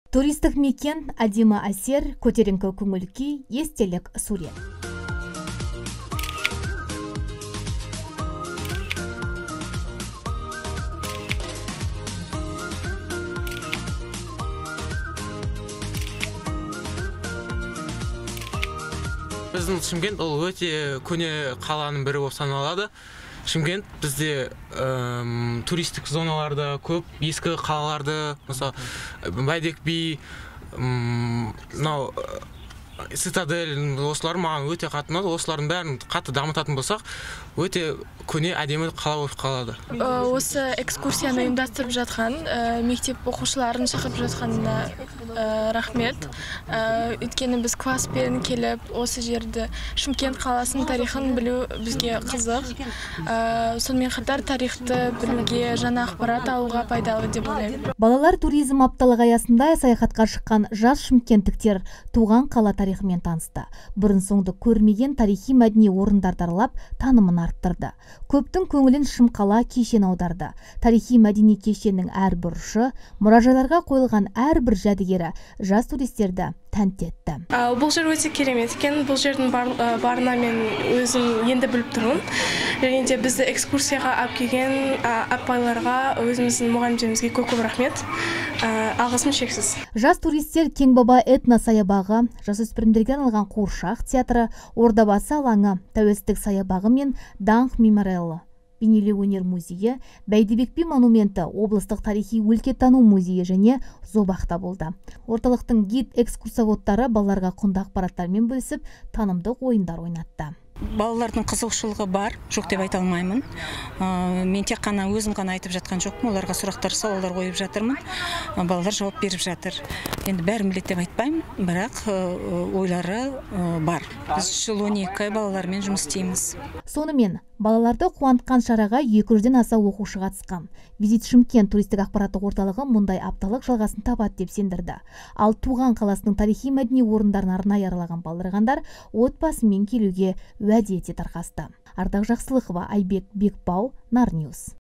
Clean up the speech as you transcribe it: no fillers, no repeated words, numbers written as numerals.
Туристік мекен, әдемі әсер, көтеріңкі көңіл күй, естелік сурет. Біздің Шымкент ол өте көне қаланың бірі болып саналады. Шымкент бізде туристік зоналарда көп, ескі қалаларды, мысалы Байдек би, Цитадель, осылар маған өте қатты ұнады. Осылардың бәрін қатты дамытатын болсақ, өте көне әдемі қала болып қалады. Осы экскурсияны ұйымдастырып жатқан мектеп оқушыларын шақырып жатқанына рахмет. Өйткені біз класспен келіп, осы жерді Шымкент қаласының тарихын білу бізге қызық. Сонымен қатар тарихты білуге, жаңа ақпарат алуға пайдалы деп ойлаймын. Балалар туризм апталығы аясында саяхатқа шыққан жас шымкенттіктер туған қала тарихымен танысты. Бұрын соңды көрмеген тарихи мәдени орындарды аралап танымын арттырды. Көптің көңілін Шымқала кешен аударды. Тарихи мәдени кешеннің әр бұрышы, мұражайларға қойылған әрбір жәдігері жас туристерді тәнті етті. Бұл жер өте керемет екен. Бұл жердің барына мен өзім енді біліп тұрмын. Және де бізді экскурсияға алып келген апайларға, өзіміздің мұғалімдерімізге көп рахмет. Алғысым шексіз. Жас туристер Кеңбаба этно-саябағы, жасөспірімдерге арналған қуыршақ театры, Ордабасы алаңы, Тәуелсіздік саябағы мен Даңқ мемориалы, бейнелеу өнер музейі, Бәйдібек би монументі, облыстық тарихи өлкетану музейі және зообақта болды. Орталықтың гид экскурсоводтары балаларға құнды ақпараттармен бөлісіп, танымдық ойындар ойнатты. Балалардың қызығушылығы бар, жоқ деп айта алмаймын. Мен тек қана өзім ғана айтып жатқан жоқпын, оларға сұрақтар, сауалдар қойып жатырмын. Балалар жауап беріп жатыр. Енді бәрін біледі деп айтпаймын, бірақ ойлары бар. Біз жыл 12 балалармен жұмыс істейміз. Сонымен, балаларды қуантқан шараға 200-ден аса оқушы қатысқан. Визит Шымкент туристік ақпараттық орталығы мұндай апталық жалғасын табады деп сендірді. Ал туған қаласының тарихи мәдени орындарын арнайы аралаған балдырғандар отбасымен келуге уәде ете тарқасты. Ардақ Жақсылықова, Айбек Бекбау, Нарньюс.